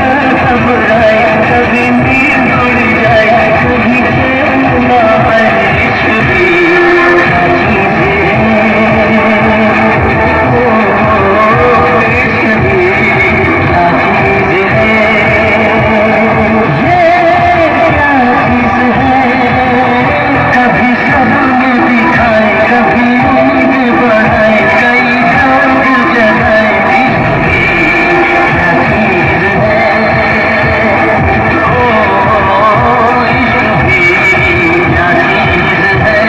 घबराए, कभी नींद उड़ जाए, कभी चैन ना आए, इश्क भी क्या चीज़ है, ओ इश्क भी क्या चीज़ है, ये क्या चीज़ है, कभी सपने दिखाए, कभी नींद बढ़ाए, कई रंग जगाए, इश्क भी क्या चीज़ है, ओ इश्क भी क्या चीज़ है।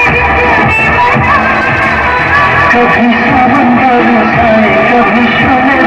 कभी सावन बरसाए, कभी शोले